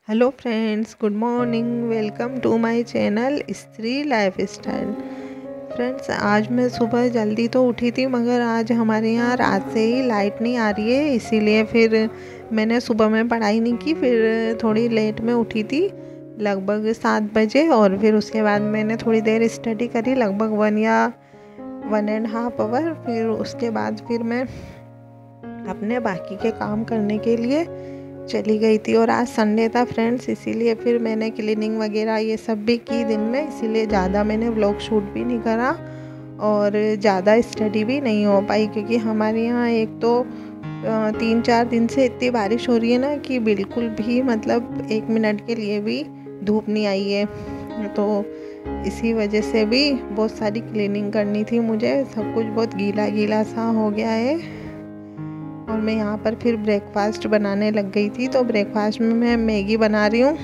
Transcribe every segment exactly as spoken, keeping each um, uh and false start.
Hello friends, good morning. Welcome to my channel Stree life style. Friends, आज मैं सुबह जल्दी तो उठी थी, मगर आज हमारे यहाँ रात से ही लाइट नहीं आ रही है, इसीलिए फिर मैंने सुबह में पढ़ाई नहीं की। फिर थोड़ी लेट में उठी थी, लगभग सात बजे। और फिर उसके बाद मैंने थोड़ी देर स्टडी करी, लगभग वन या वन एंड हाफ आवर। फिर उसके बाद फिर मैं अपने बाकी के काम करने के लिए चली गई थी। और आज संडे था फ्रेंड्स, इसीलिए फिर मैंने क्लीनिंग वगैरह ये सब भी की दिन में, इसीलिए ज़्यादा मैंने व्लॉग शूट भी नहीं करा और ज़्यादा स्टडी भी नहीं हो पाई, क्योंकि हमारे यहाँ एक तो तीन चार दिन से इतनी बारिश हो रही है ना कि बिल्कुल भी मतलब एक मिनट के लिए भी धूप नहीं आई है। तो इसी वजह से भी बहुत सारी क्लीनिंग करनी थी मुझे, सब कुछ बहुत गीला गीला सा हो गया है। और मैं यहाँ पर फिर ब्रेकफास्ट बनाने लग गई थी। तो ब्रेकफास्ट में मैं मैगी बना रही हूँ।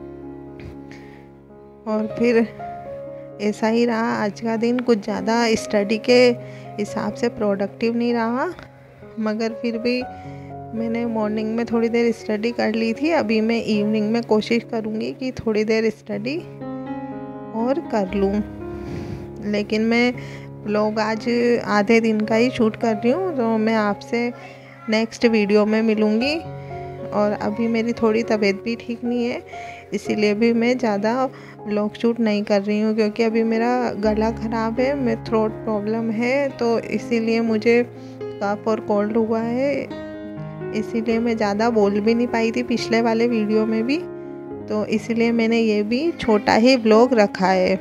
और फिर ऐसा ही रहा आज का दिन, कुछ ज़्यादा स्टडी के हिसाब से प्रोडक्टिव नहीं रहा, मगर फिर भी मैंने मॉर्निंग में थोड़ी देर स्टडी कर ली थी। अभी मैं इवनिंग में कोशिश करूँगी कि थोड़ी देर स्टडी और कर लूँ, लेकिन मैं व्लॉग आज आधे दिन का ही शूट कर रही हूँ। तो मैं आपसे नेक्स्ट वीडियो में मिलूँगी। और अभी मेरी थोड़ी तबीयत भी ठीक नहीं है, इसीलिए भी मैं ज़्यादा व्लॉग शूट नहीं कर रही हूँ, क्योंकि अभी मेरा गला ख़राब है, मैं थ्रोट प्रॉब्लम है, तो इसीलिए मुझे कफ और कोल्ड हुआ है। इसीलिए मैं ज़्यादा बोल भी नहीं पाई थी पिछले वाले वीडियो में भी, तो इसीलिए मैंने ये भी छोटा ही व्लॉग रखा है।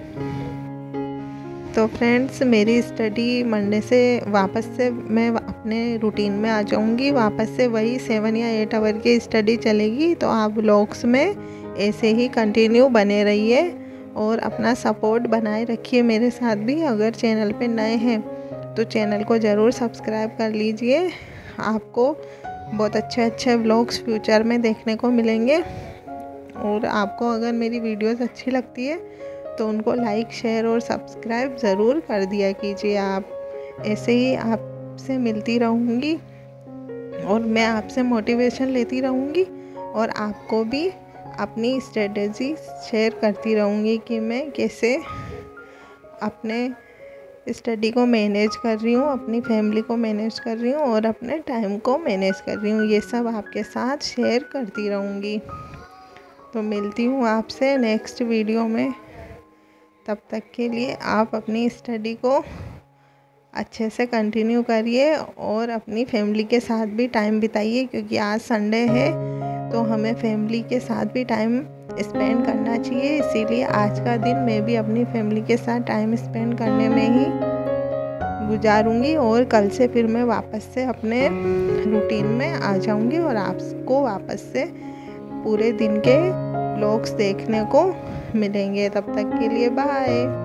तो फ्रेंड्स, मेरी स्टडी मंडे से वापस से मैं अपने रूटीन में आ जाऊंगी, वापस से वही सेवन या एट आवर की स्टडी चलेगी। तो आप व्लॉग्स में ऐसे ही कंटिन्यू बने रहिए और अपना सपोर्ट बनाए रखिए मेरे साथ भी। अगर चैनल पे नए हैं तो चैनल को ज़रूर सब्सक्राइब कर लीजिए, आपको बहुत अच्छे अच्छे व्लॉग्स फ्यूचर में देखने को मिलेंगे। और आपको अगर मेरी वीडियोस अच्छी लगती है तो उनको लाइक, शेयर और सब्सक्राइब ज़रूर कर दिया कीजिए आप। ऐसे ही आपसे मिलती रहूँगी और मैं आपसे मोटिवेशन लेती रहूँगी, और आपको भी अपनी स्ट्रेटजी शेयर करती रहूँगी कि मैं कैसे अपने स्टडी को मैनेज कर रही हूँ, अपनी फैमिली को मैनेज कर रही हूँ और अपने टाइम को मैनेज कर रही हूँ। ये सब आपके साथ शेयर करती रहूँगी। तो मिलती हूँ आपसे नेक्स्ट वीडियो में। तब तक के लिए आप अपनी स्टडी को अच्छे से कंटिन्यू करिए और अपनी फैमिली के साथ भी टाइम बिताइए, क्योंकि आज संडे है तो हमें फैमिली के साथ भी टाइम स्पेंड करना चाहिए। इसीलिए आज का दिन मैं भी अपनी फैमिली के साथ टाइम स्पेंड करने में ही गुजारूंगी। और कल से फिर मैं वापस से अपने रूटीन में आ जाऊंगी और आपको वापस से पूरे दिन के व्लॉग्स देखने को मिलेंगे। तब तक के लिए बाय।